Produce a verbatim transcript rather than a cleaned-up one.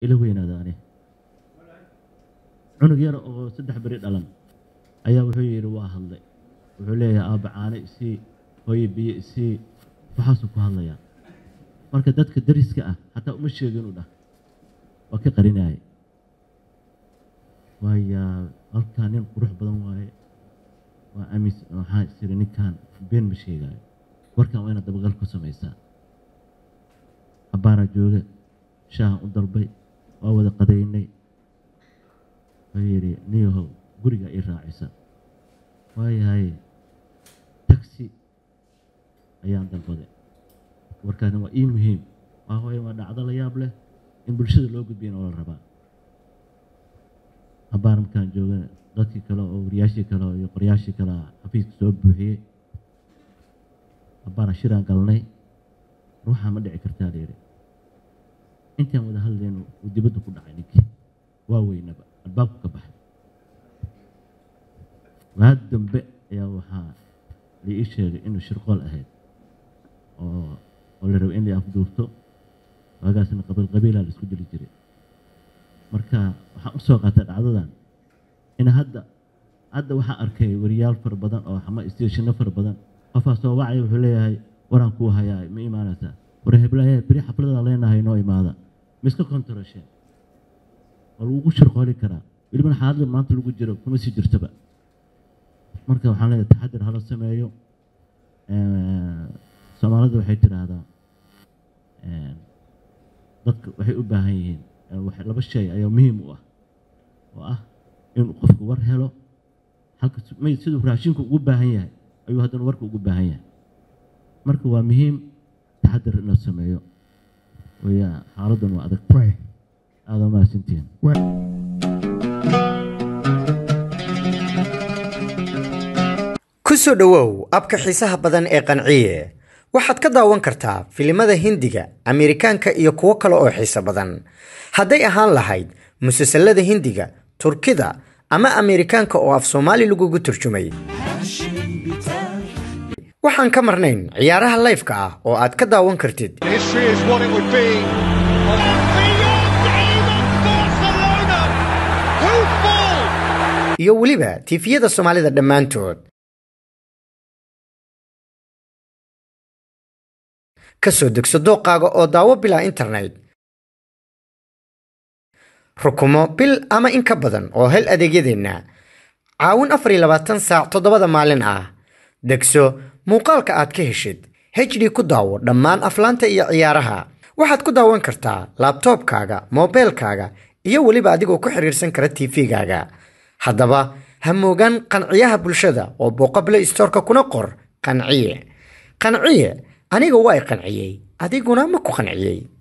إلى وين هذا أنا عنق يرى أو سدح بريد ألم أيا وحي رواه الله وحليه أب عاني سي هوي بي سي فحاسب هذا يا marka dadka dariska ah hatta uma sheegin u dhah waa ka qarinay waaya halkaan in qurux badan waaye waa amis waxa sir ninkan been ma sheegay warkan waa inaad dabagal ku samaysaa abaara jooga shaah u dalbay waa wada qadaynay ayiri niyo guriga i raacisa waayahay taxi ayaan dalbaday warkaan waa ii muhiim waa hooy waa dhacdo la yaab leh in bulshada loo gudbiyo oo la rabaa abaaramkan jooga dadkii kale oo wariyaashii kale iyo qoryaashii kale xafiiska soo buuxiyay abaara shiraan galnay ruuxa ma dhici kartaa leeyahay intaan wada hadlayno uu dibadda ku dhacay ninkii waa weynaba albaabku ka baxay waa dambe ayaa waxaa la ii sheegay inuu shirqool ahayd oo ولا لو إني أفضلته وقاسنا قبل قبيلة لسكو جري جري مركا وحق سوقات العددان إن هذا هذا وحق أركي وريال فر بدن أو حما استيشن فر بدن قفصوا وعي وحليه هاي ورانكوها يا ما إيمانته ورهب لها بري حفلة علينا هاي نوع ماذا مسك كونترشين والوجو شرقالي كرا اللي من حاضر ما أنت الوجو جرب كم يصير تبع مركا وحنا التحدر هذا السمايو Soomaalida waxay tiraahdaa ee dadku waxay u baahan yihiin wax laba shay ayaa muhiim u ah oo ah in qofku war helo halka sidoo raashinku ugu baahan yahay ayuu haddana warku ugu baahan yahay marka waa muhiim taxadar in la sameeyo waya xaaladdan waa adag tahay aad ma sintiin ku soo dhawow abka xiisaha badan ee qanciye waxaad ka daawan kartaa filimada Hindiga, Ameerikaanka iyo kuwa kale oo xiiso badan. Hadday ahaan lahayd musalsalada Hindiga, Turkida ama Ameerikaanka oo af Soomaali lagu turjumay. Waxaan ka marnayn ciyaaraha live-ka ah oo aad ka daawan kartid. History is what it would be. Iyo waliba tifiyada Soomaalida dhamaantood. kasoo degso dooqaaga oo daawo bilaa internet rukumo bil ama in ka badan oo hel adeegyadeena caawin afar iyo labaatan saac toddobada maalin ah degso muuqaalka aad ka heshid H D ku daawo dhammaan aflaanta iyo ciyaaraha waxaad ku daawan kartaa laptopkaaga mobilkaaga iyo waliba adigoo ku xiriirsan kara T V-gaaga haddaba ha moogan qanciyaha bulshada oo booqable store-ka kuna qor qanciye qanciye aniga way qanciyay adiguna ma ku qanciyay